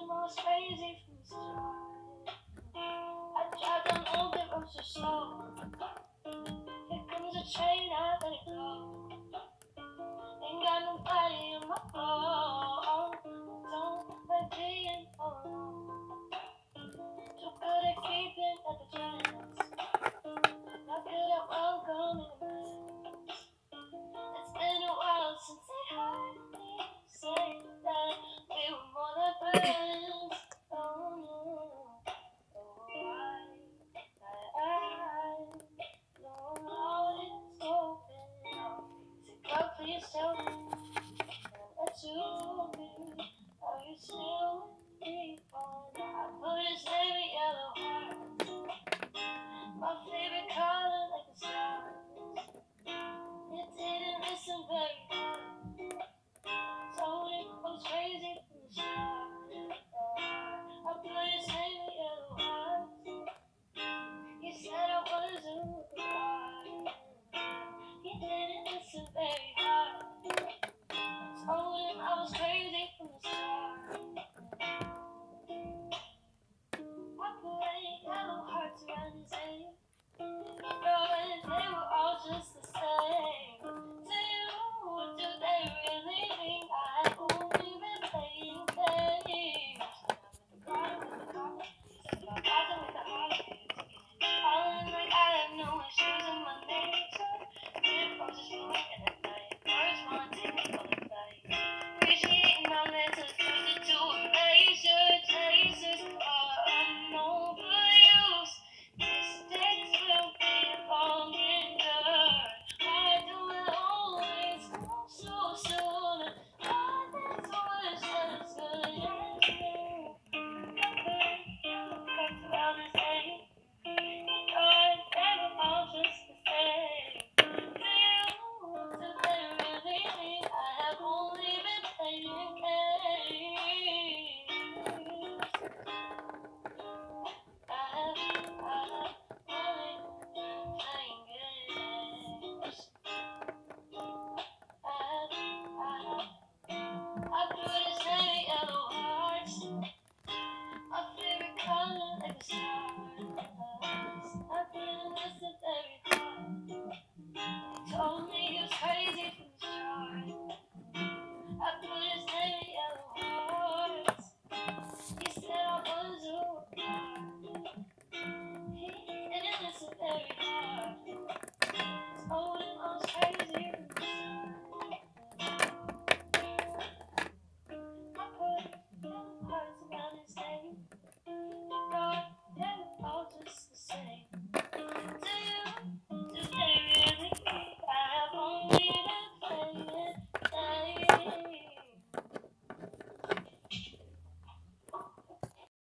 was crazy from the start. I tried to move it, I'm so slow. Here comes a train, I let it go. Ain't got nobody on my phone. Don't like being alone. Too good at keeping at the chance. Not good at welcoming events. It's been a while since they heard me say that we were more than friends. Oh no, oh I know how it's open. Stick up for yourself and let you be. Are you still